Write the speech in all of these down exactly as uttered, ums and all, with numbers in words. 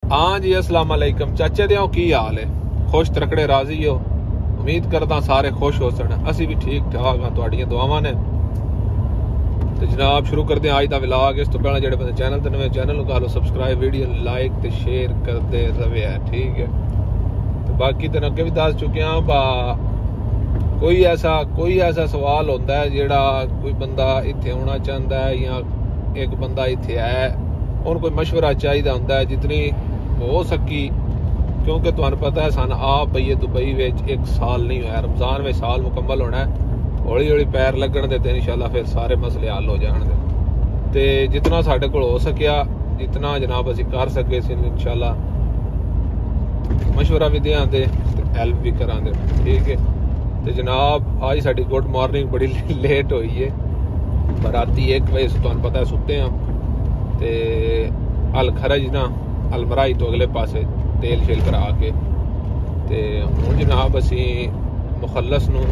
हाँ जी, अस्सलाम वालेकुम चाचे दे की हाल है? खुश तरकड़े राजी हो? उम्मीद करदा सारे खुश हो सन। असी भी ठीक ठाक हाँ, तुहाड़ियां दुआवां ने। तो जनाब शुरू करते हैं आज का व्लॉग। इस तो पहले जेडे बंदे चैनल ते नवे चैनल को सब्सक्राइब, वीडियो लाइक ते शेयर करते रहे है, ठीक है। तो बाकी तो अगे भी दस चुके हैं बा कोई ऐसा कोई ऐसा सवाल होता है जेड़ा कोई बंदा इत्थे आना चाहता है या एक बंदा इत्थे है उन्हें कोई मशवरा चाहिए होता है जितनी हो सकी, क्योंकि तुहानू पता है सन आप पईए दुबई विच एक साल नहीं होया, रमजान में साल मुकम्मल होना है। हौली हौली पैर लगन दे ते इंशाअल्लाह फिर सारे मसले हल हो जाएंगे। तो जितना साडे कोल हो सकिया, जितना जनाब असी कर सके सी इंशाअल्लाह मशवरा भी दें दे हेल्प भी करा दे, ठीक है। तो जनाब आज साडी गुड मॉर्निंग बड़ी लेट हुई है, राती एक बजे तुहानू पता है सुते हैं। तो अल खरज ना अल मराई तो अगले पासे तेल शेल करा के ते हुण जनाब असी मुखलस नू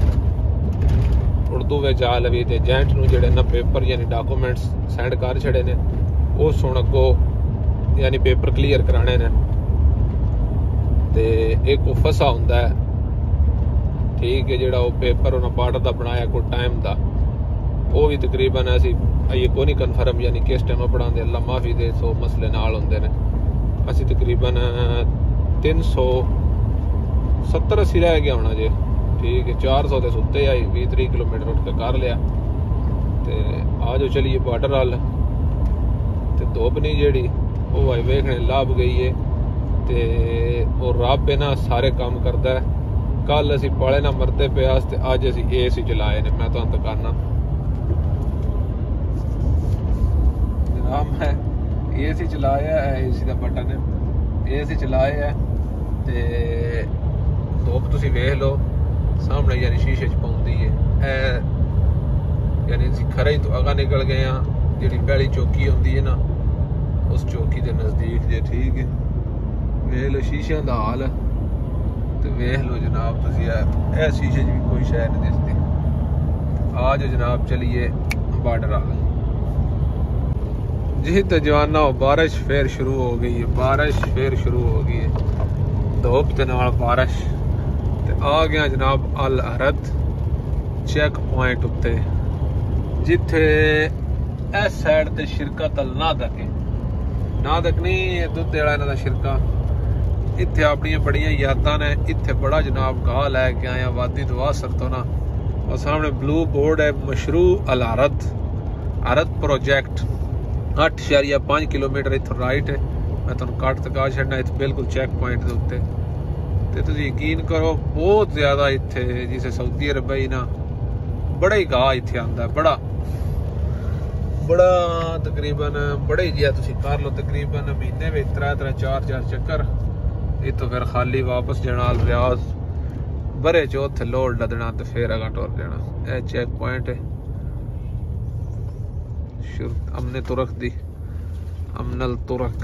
उर्दू विच आ लवी ते एजेंट नू जेडे ना पेपर यानी डॉक्यूमेंट्स सेंड कर छड़े ने, उस हुण अगो यानी पेपर क्लीयर कराने ने। ते एक फसा हुंदा है, ठीक है, जेड़ा वो पेपर उन्हें पार्ट दा बनाया कोई टाइम दा, वो भी तकरीबन असी ये को नहीं कन्फर्म यानी किस टाइम पढ़ाते, अल्लाह माफी दे, सो मसले नाल होंदे ने। असी तकरीबन तीन सौ सत्तर अस्सी रह गया होना जे, ठीक है। चार सौ तो सुते आई, भी त्री किलोमीटर उठ के कर लिया। तो आ जो चलिए बॉर्डर वाल, तो धुप नहीं जेड़ी वो आई वेखने लाभ गई है। तो रब है ना सारे काम करता है। कल असी पाले ना मरते पे, अज असी ए सी चलाए ने। मैं तुहानू दिखाना जनाब, मैं ए सी चलाया है, ए सी का बटन है, ए सी चलाया है। तो धुप तुसी वेख लो सामने यानी शीशे च पाउंदी है। ए यानी असी खरे तो अगा निकल गए हाँ, जी पहली चौकी होंदी है ना उस चौकी के नजदीक जे, ठीक है। वेख लो शीशियां का हाल, तो वेख लो जनाब तुसी ए शीशे च भी कोई शय नहीं दिसती। आ जाओ जनाब चलिए बॉर्डर आ जी। तो जवाना बारिश फिर शुरू हो गई है, बारिश फिर शुरू हो गई है, धुप के नाल बारिश। तो आ गया जनाब अल अरद चेक पॉइंट उत्ते, जिथे इस साइड ते शिरकत अल नादक है, नादक नहीं दुध वाला इन्हां दा शिरका। इत्थे अपनी बड़ियां यादां ने। इत्थे बड़ा जनाब गाह लैके आया वादी दवासर तो ना, और सामने ब्लू बोर्ड है मशरू अल अरद अरद प्रोजेक्ट। अठ शरिया पांच किलोमीटर इथों राइट है। मैं तुहानू कट तका छड़ना इत्थे बिल्कुल चेक पॉइंट के उत्ते। ते तुसीं यकीन करो बहुत ज्यादा इत्थे जिसे सऊदी अरब ही ना बड़ा ही गाह इत्थे आंदा है, बड़ा बड़ा तकरीबन बड़े ही जिहा तुसीं कर लो तकरीबन महीने में त्रै त्रै चार चार चक्कर। इतों फिर खाली वापस जाना अल रियाज, बरे चौथे लोड लदना तो फिर अगा टुर जाना। यह चेक पॉइंट है अमने तुरक दी, अमनल तुरक।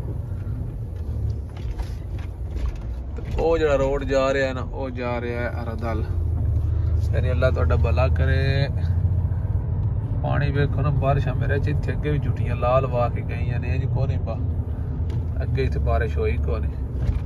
वो जड़ा रोड जा रहा है ना, वो जा रहा है अरदल, यानी अल्लाह तुहाडा भला करे। पानी वेखो ना, बारिश मेरे इत्थे अगे भी जुटियां लाल वा के गई ने, जी को नहीं बा अगे इत्थे बारिश होई को नहीं।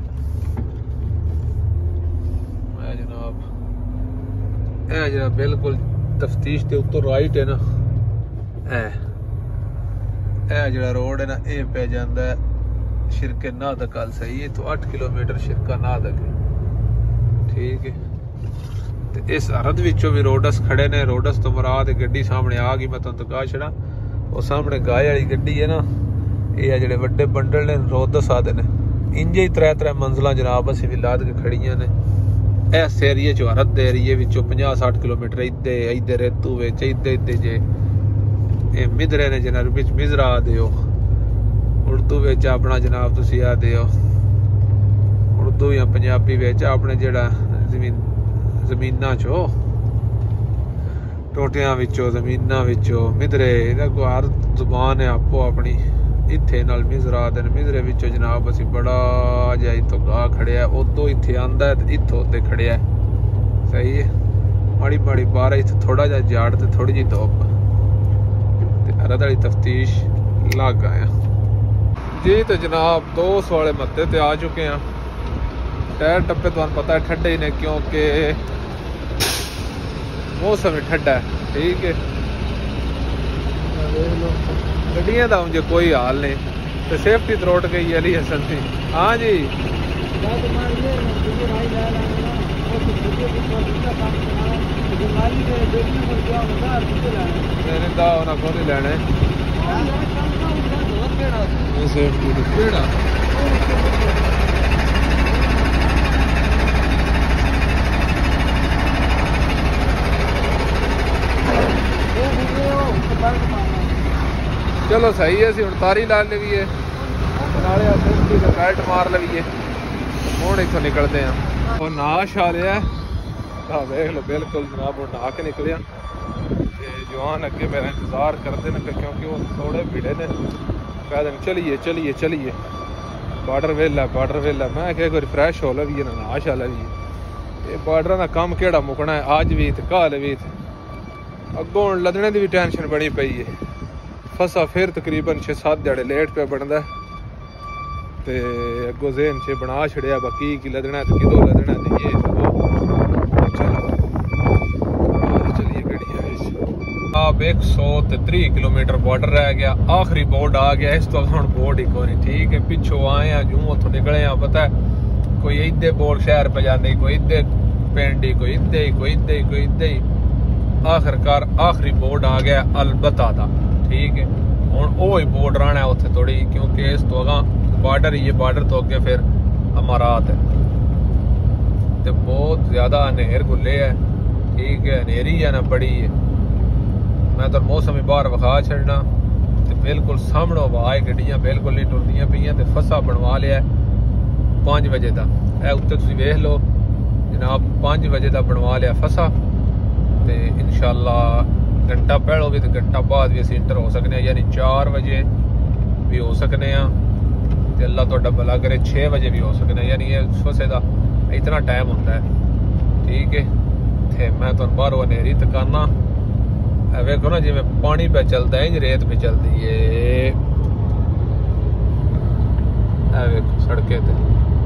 जनाब ए जरा बिल्कुल तफ्तीश के उत्तर राइट है ना, ए ए जड़ा रोड है ना, ये पे जाता है शिरके नादक अल। सही है, तो अठ किलोमीटर शिरका नादक है, ठीक है। तो इस अरद विचों भी रोडस खड़े ने, रोडस तो मुराद गड्डी सामने आ गई। मैं तुहानू दिखा छड़ा वो सामने गाय वाली गड्डी है ना, ये जेडे वड्डे बंडल ने रोडस आदे ने। इंजे ही त्रै त्रै मंजिलां जनाब असीं भी लाद के खड़ियां ने। इस एरिए चो अरद दे एरिए विचों पचास साठ किलोमीटर इदे इदे रेतू विच इदे इदे जे ये मिधरे ने जनाब बिच मिजरा दियो, उर्दू विच अपना जनाब तुसी आ दियो, उर्दू या पंजाबी विच अपने जेड़ा जमीन जमीनां चो टोटियां विचों जमीनां विचों मिधरे, इहदा कोई हर जुबान है आपो अपनी। इत्थे नाल मिजरा दे मिजरे विचों जनाब असी बड़ा जिहा इत्थों गाह खड़िया, उदों इत्थे आंदा है ते इत्थों उत्ते खड़िया। सही है, माड़ी माड़ी बारिश, थोड़ा जिहा जाड़ ते थोड़ी जी धुप। अरद वाली तफ्तीश लग आया। जी तो जनाब दोस्त वाले मत्ते ते आ चुके हैं। टायर टप्पे तो पता है ठंडे ही ने क्योंकि मौसम ही ठंडा है। ठीक है गड्डियां का मुझे कोई हाल नहीं तो सेफ्टी त्रोट गई अली हसन थी। हाँ जी मैंने दा उन्हें को नहीं लेने सेफ्टी केड़ा चलो सही है हम तारी ला लीए बेल्ट मार लीए हूँ इतों निकलते हैं। और नाश आ रहा है देख लो बिल्कुल जनाब वो नहा के निकलिया। जवान अगे मेरा इंतजार करते हैं क्योंकि वो थोड़े भीड़े ने कह दें चलिए चलिए चलिए बार्डर वेला बार्डर वेला। मैं क्या कोई रिफ्रैश हो लगी ना नाश आ लगी ये बार्डर का काम केड़ा मुकना है अज भी तो कल भी अगों लदने की भी टेंशन बनी पई है। फसा फिर तकरीबन छे सत्त ध्याड़े लेट पे बनता ते अगों ज़हन च बना छड़िया बाकी की लदना तो किदों लदना तो ये चलो चलिए गड्डियां अब एक सौ त्री किलोमीटर बॉर्डर रह गया। आखिरी बोर्ड आ गया इस तो हम बोर्ड ही कोई नहीं। ठीक है पिछों आए हैं जूं उतों निकले हैं पता है कोई इधे बोर्ड शहर पे जाते कोई इधे पिंड ही कोई इधे ही कोई इधे ही कोई इधे ही आखिरकार आखिरी बोर्ड आ गया अलबत्ता दा। ठीक है हूँ वो ही बोर्ड रहना है उत्थे थोड़ी क्योंकि इस तो अगा बार्डर ही है बार्डर तो अगे फिर अमारात है तो बहुत ज्यादा अनेर गुले है। ठीक है अनेरी है ना बड़ी है। मैं तो मौसम ही बाहर विखा छड़ना तो बिल्कुल सामने आवाज गड्डियां बिल्कुल नहीं टुरदियां पईयां ते फसा बनवा लिया पाँच बजे का ए उत्ते तुसीं वेख लो जनाब पाँच बजे का बनवा लिया फसा ते इंशाअल्लाह घंटा पहलों भी तो घंटा बाद भी असीं इंटर हो सकने हैं यानी चार बजे भी हो सकने हैं ते अल्लाह तुहाडा भला करे छे बजे भी हो सकने हैं यानी ये फसे का इतना टाइम होता है। ठीक है थे मैं तुहानूं बाहरों अनेरी तकाना वेखो ना जिवें पानी पे चलता है रेत पे चलती है। वेखो सड़कें ते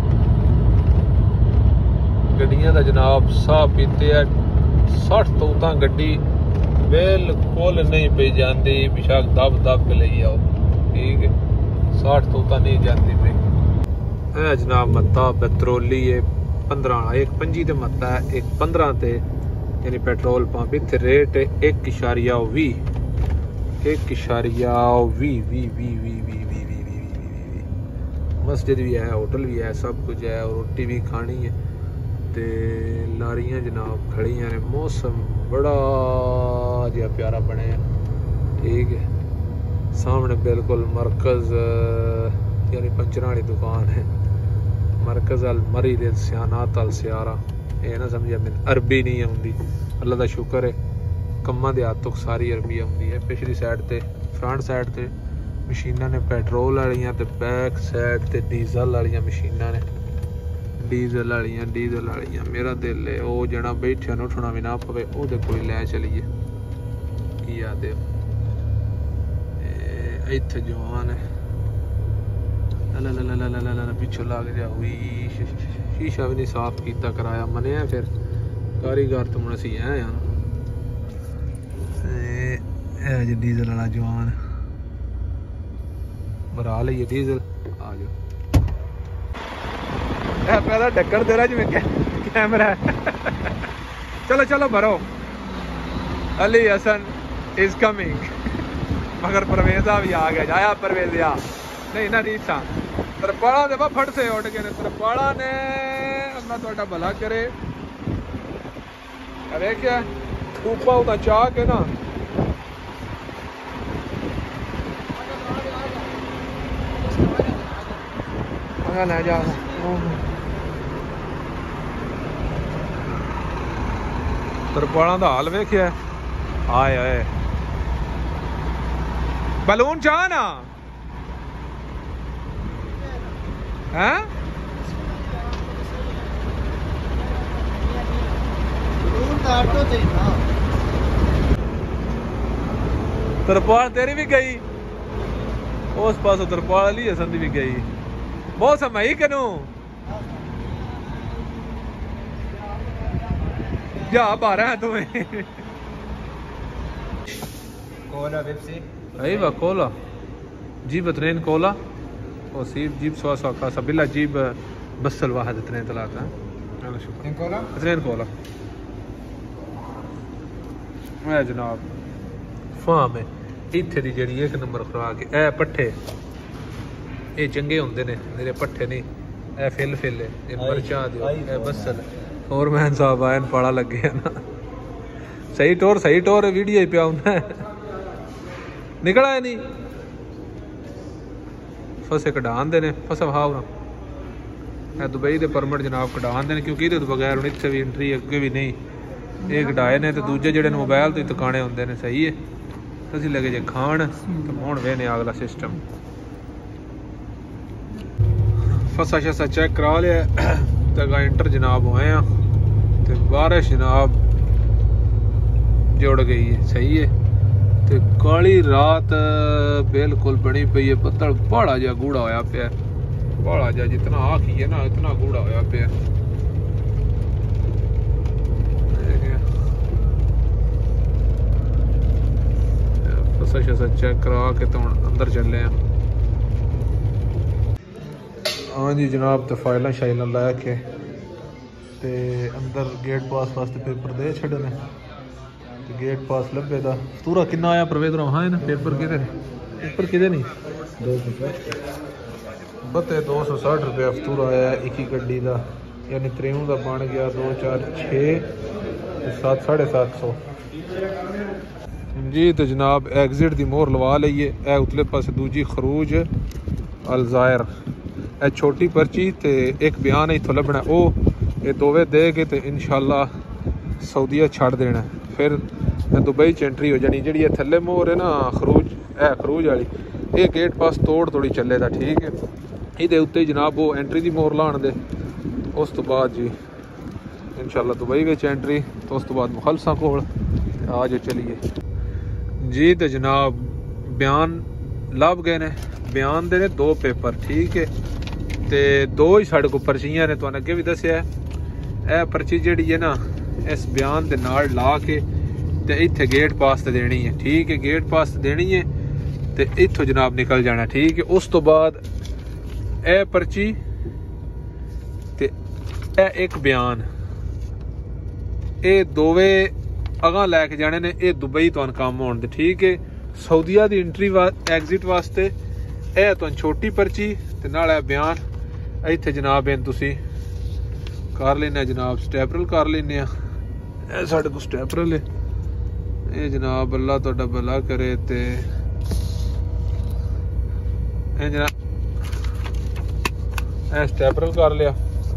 गड्डियां दा जनाब साह पीते है सठ तो उतां गड्डी बिल्कुल नहीं पे जाती बेशक दब दब के ले आओ। ठीक है साठ तो उतां नहीं जाती पे है जनाब मत्ता पेट्रोली है पंद्रह एक पंजी ते मत्ता है एक पंद्रह ते यानी पेट्रोल पंप इतने रेट है एक इशारिया भी एक इशारिया भी भी भी भी भी भी भी भी भी मस्जिद भी है होटल भी है सब कुछ है और रोटी भी खानी है ते लारियां जनाब खड़ियां ने मौसम बड़ा जिहा प्यारा बने। ठीक है सामने बिल्कुल मरकज यानी पंचर वाली दुकान है मरकज अल मरी दे सियानात अल सियारा ये ना समझिए मैंने अरबी नहीं आती अल्लाह का शुक्र है कम्मा दे हाथ तक सारी अरबी आती है। पिछली साइड ते फ्रंट साइड ते मशीनां ने पेट्रोल वालियां ते बैक साइड ते डीजल वालियां मशीनां ने डीजल वालियां डीजल वालियां मेरा दिल है वो जना बैठे न उठना भी ना पवे ओदे कोई लै चलीए की आदे इत्थे जवान है ला ला ला ला ला ला पिछों लग जा हुई शीशा भी नहीं साफ किया कराया मने फिर कारीगर तो हम असी है जी डीजल वाला जवान भरा लीए डीजल आ जाओ पहला ढक्कन तेरा जिमें कैमरा है। चलो चलो भरो अली हसन इज कमिंग मगर परवेजा भी आ गया जाया परवेजा नहीं ना रीसा तरपाड़ा दे फट से उठ गए तरपाड़ा ने अल्लाह तुहाडा भला करे अरे क्या ऊपर उदा चाह के ना ना जा तरपाड़ा का हाल वेख्या आए आए बलून चाह ना है तरपाल तेरी भी गई उस पास उधर पाली है संदी भी गई मौसम है कि नो जा बारह है तुम्हें कोला वेबसी अयवा कोला जीब اثنين कोला وسيب جيب سوا سوا خاصة بالله جيب بس الواحد اثنين ثلاثة يلا شكرا اثنين كولا اثنين كولا يا جناب فاهم है इत्थे दी जेडी एक नंबर खुराक ए पट्ठे ए चंगे हुंदे ने मेरे पट्ठे नहीं ए फिल फिल ए मरचा दियो ए बसल और मैन साहब आयन पाड़ा लग गया ना सही टोर सही टोर वीडियो ही पिया हुंदा निकला है नहीं फसे कढ़ान देने फसा भाव ना दुबई के परमिट जनाब कढ़ान देने क्योंकि ये बगैर हूँ इतने भी एंट्री अगे भी नहीं ये कढ़ाए ने तो दूजे जोड़े मोबाइल तो दुकाने होंगे ने सही है तुम लगे जे खान तो हूँ वेने अगला सिस्टम फसा शसा चेक करा लिया तो एंटर जनाब होए हैं तो बारिश जनाब जुड़ गई है सही है ते काली रात बिल्कुल बनी पई है बदल बड़ा जा गूड़ा होया पिया बड़ा जा जितना आखी है ना इतना गूड़ा होया पिया फसा शसा चेक करा के तो अंदर चले हैं हाँ जी जनाब तो फाइल शाइल ला के ते अंदर गेट पास वास्ते पेपर दे छड़े ने गेट पास लभे दा पूरा कितना आया परवेद रो हाँ है ना पेपर किधर पेपर किधर नहीं दो सौ साठ बते दो सौ साठ रुपया फतूरा आया एक ही गड्डी का यानी त्रेऊ का बन गया दो चार छे सात साढ़े सात सौ जी तो जनाब एग्जिट की मोहर लवा लीए ए उतले पास दूजी खरूज अलजायर ए छोटी पर्ची ते एक बयान इतों लभना ओ ये दोवे दे के ते इंशाल्लाह सऊदीया छड़ देना फिर दुबई च एंट्री हो जानी जी थले मोहर है ना खरूज है खरूज वाली ये गेट पास तोड़ थोड़ी चले दा ठीक है ये उत्ते जनाब वो एंट्री की मोहर लाने दे उस तो बाद जी इंशाल्लाह दुबई में एंट्री तो उस तो बाद मुखलसा कोल आ जो चलिए जी तो जनाब बयान लभ गए ने बयान दे ने दो पेपर ठीक है तो दो ही साढ़े को पर्चियां ने तुहानू अगे भी दसिया है पर्ची जी है ना इस बयान के नाल ला के ते इत्थे गेट पास ते देनी है ठीक है गेट पास देनी है ते इत्थों जनाब निकल जाना ठीक है उस तो बाद ए पर्ची ते ए एक बयान ये दोवे अगां लैके जाने ने ये दुबई तुहानू काम होने दे ठीक है सऊदीया की एंट्री वा एग्जिट वास्ते ए तुहानू छोटी पर्ची ते नाल बयान इत्थे जनाब इन तुसी कर लेने जनाब स्टैपरल कर लेने साढ़े को स्टैपरल है ये जनाब अल्लाह तुहाडा भला करे ते ए जनाब ए स्टैपरल कर लिया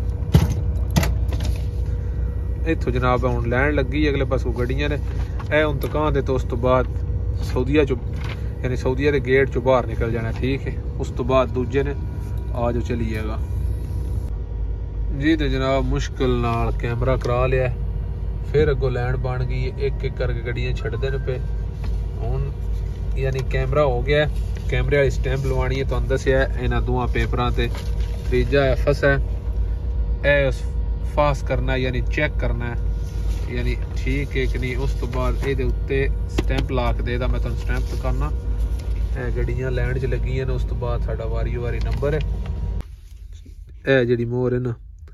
इत्थों जनाब हुण लैन लगी अगले पासों गड्डियां ने ए हुण दुकान दे तो उस तो बाद सऊदीया चो यानी सऊदीया के गेट चो बाहर निकल जाना ठीक है उस तो बाद दूजे ने आ जो चलिएगा जी तो जनाब मुश्किल नाल कैमरा करा लिया फिर अगो लैंड बन गई एक एक करके गड्डियां छड्डदे ने पे हुण यानी कैमरा हो गया कैमरे वाली स्टैंप लवानी है तुहानू दस्सिया इन्हां दोवां पेपरां ते त्रीजा एफ एस है ए फास करना यानी चेक करना है यानी ठीक है कि नहीं उस तो बाद ये उत्ते स्टैंप ला के देदा मैं तुहानू स्टैंप करना ए गड्डियां लैंड च लगियां ने उस तो बाद साडा वारी वारी नंबर है ए जिहड़ी मोहर है ना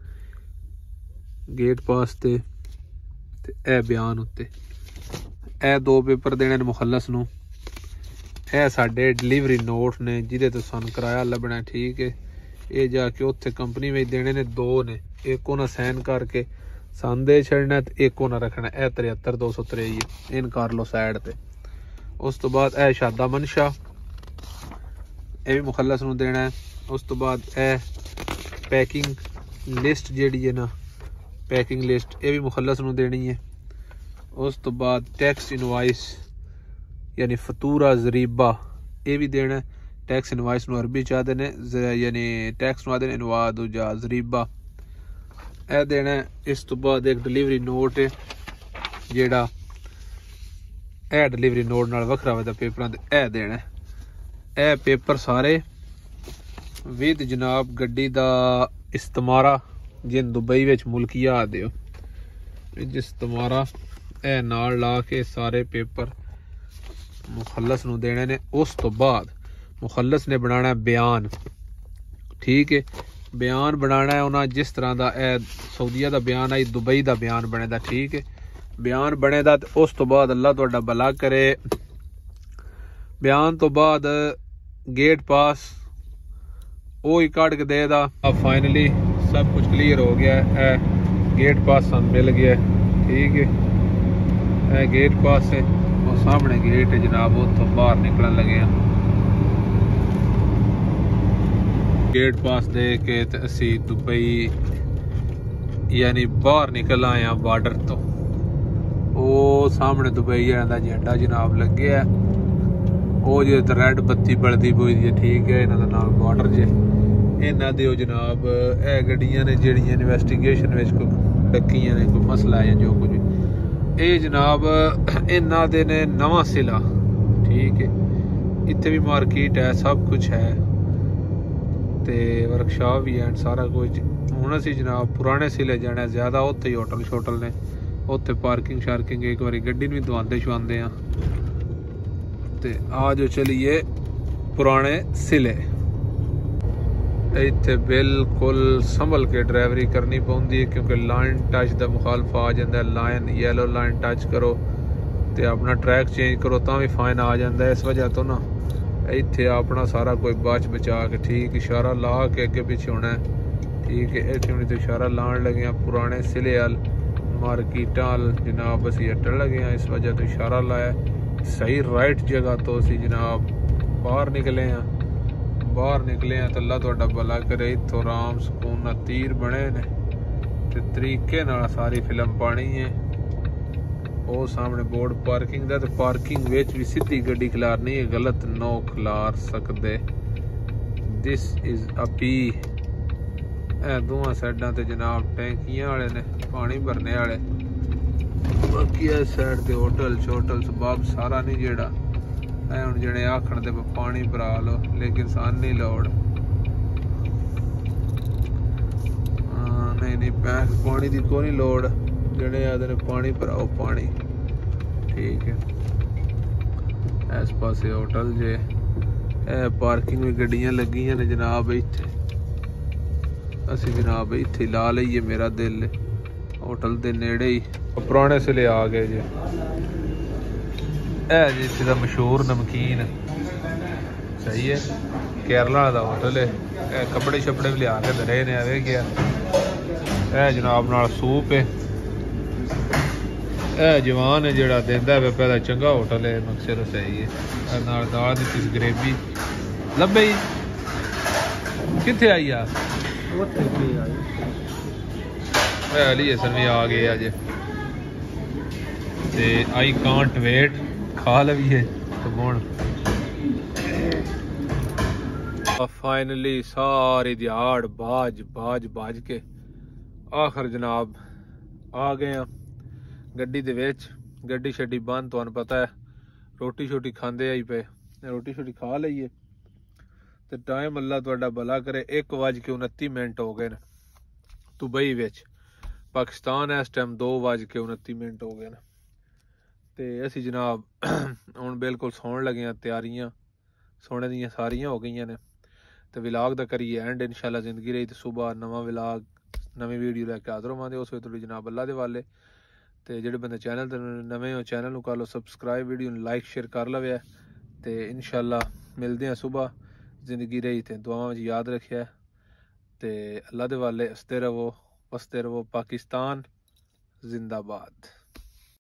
गेट पास ते ए बयान उत्ते ए दो पेपर देने ने मुखलस नू ए साडे डिलीवरी नोट ने जिहदे तो सानू किराया लभना ठीक है ये जाके उत्थे कंपनी में देने ने दो ने एक उन्हें साइन करके सन दे छड़ना एक उन्हें रखना ए तिहत्तर दो सौ त्रेई इन कर लो साइड ते उस तो बाद ए शादा मनशा ये भी मुखलस नू देना है उस तो बाद ए पैकिंग लिस्ट जिहड़ी है ना पैकिंग लिस्ट ये भी मुखलस नू देनी है उस तो बाद टैक्स इनवाइस यानी फतूरा जरीबा ये भी देना है टैक्स इनवाइस नू अरबी च आखदे ने यानी टैक्स नू आखदे ने इनवा दूजा जरीबा ए देना है इस तो बाद एक डिलीवरी नोट है जेड़ा ए डिलीवरी नोट नाल वखरा वदा पेपरां ते ए देना है ए पेपर सारे विद जनाब गड्डी दा इस्तमारा जिन दुबई विच मुल्किया आदे हो इस्तमारा ए नाल ला के सारे पेपर मुखल्लस नूं देने ने। उस तो बाद मुखल्लस ने बनाना बयान, ठीक है। बयान बनाना है उन्हें जिस तरह का ए सऊदीया का बयान आई दुबई का बयान बने दा, ठीक है। बयान बने दा ते उस तो बाद अल्लाह तुहाडा भला करे। बयान तो बाद गेट पास वो ही कट के दे दा। अब फाइनली सब कुछ क्लियर हो गया है। गेट पास सानू मिल गया, ठीक है। ए गेट पास है, वो सामने गेट है जनाब, उतो बाहर निकलन लगे हैं। गेट पास दे के ते असी दुबई यानी बाहर निकल आए हैं बॉर्डर तो। वो सामने दुबई का झंडा जनाब लगे है, वो जो रेड बत्ती बलदी पई है, ठीक है। इन्हों का नाम बॉर्डर जे इन्हों दे जनाब ए गड्डियां ने जिहड़ियां इन्वेस्टिगेशन विच कोई डकियां ने, कोई मसला है जो कुछ ये जनाब इन्हों दे ने नवा सिला, ठीक है। इत्थे भी मार्केट है, सब कुछ है ते वर्कशॉप भी है, सारा कुछ। हुण असीं जनाब पुराने सिले जाना ज़्यादा, उत्थे ही होटल शोटल ने, उत्थे पार्किंग शार्किंग एक बारी गड्डी भी दवांदे शवांदे हैं। ते आ जो चलिए पुराने सिले। इत्थे बिल्कुल संभल के ड्राइवरी करनी पौंदी है क्योंकि लाइन टच का मुखालफा आ जाता है। लाइन येलो लाइन टच करो तो अपना ट्रैक चेंज करो तो भी फाइन आ जाता है। इस वजह तो ना इत्थे अपना सारा कोई बच बचा के, ठीक, इशारा ला के अगे पीछे होना है, ठीक है। इतने हूँ तो इशारा लान लगे हैं पुराने सिले अल मार्केटा अल जनाब, असी अटन लगे हैं। इस वजह तो इशारा लाया सही राइट जगह तो असी जनाब बाहर निकले हैं। बाहर निकले हैं तो अल्लाह तुहाडा भला करे। इत्थों आराम सुकून तीर बने ने ते तरीके नाल सारी फिल्म पानी है। वो सामने बोर्ड पार्किंग का, तो पार्किंग विच भी सीधी गड्डी खिलारनी है, गलत नो खिलार सकते। This is a P. ए दोवां साइडां ते जनाब टैंकियां वाले ने, पानी भरने वाले। बाकी इस साइड ते होटल शोटल सबब सारा नहीं जेड़ा है। हुण जेड़े आखण दे पानी भरा लो, लेकिन सान नहीं लोड़। नहीं नहीं पैक पानी की कोई नहीं लोड़, जेड़े आदे ने पानी भराओ पानी, ठीक है। इस पासे होटल जे ए पार्किंग में गड्डियां लगियां ने जनाब। इत्थे असी जनाब इत्थे ला लईए, मेरा दिल होटल दे नेड़े ही। पुराने सिले आ गए जे। ए जी इत्थे दा मशहूर नमकीन सही है, केरला दा होटल है। ए कपड़े शपड़े भी लिया के धरे ने, आवे गया। ए जनाब नाल सूप है। ए जवान है जेड़ा देंदा है पहला, चंगा होटल है, मकसद सही है। नाल दाल दी पीस ग्रेवी लब्बे ही किथे आई आ अली हसन भी आ गए अज ते आई कांट वेट खा लवीए तो हुण फाइनली सारी दिहाड़ बाज बाज बाज के आखिर जनाब आ गए हैं गड्डी दे विच। गड्डी शड्डी बंद, तुहानू पता है रोटी शोटी खांदे आई पे, रोटी शोटी खा लईए ते टाइम अल्लाह तुहाडा भला करे एक बज के उनती मिनट हो गए न दुबई विच। पाकिस्तान इस टाइम दो बज के उनती मिनट हो गए न ते असी जनाब हुण बिल्कुल सौण लगे हैं। तैयारियां सोने दियां सारियां हो गई ने ते विलाग दा करिए एंड। इंशाल्लाह जिंदगी रही तो सुबह नवा विलाग नवी वीडियो लैके हाज़र होवांगे। उस वेले तुहाडी जनाब अल्लाह दे वाले ते जेह्ड़े बंदे चैनल ते नवे हो चैनल नूं कर लो सबसक्राइब, वीडियो नूं लाइक शेयर कर लवे ते इंशाल्लाह मिलदे हैं सुबह। जिंदगी रही ते दुआवां च याद रखिया ते अल्लाह दे वाले हसते रवो, वसते रवो। पाकिस्तान जिंदाबाद।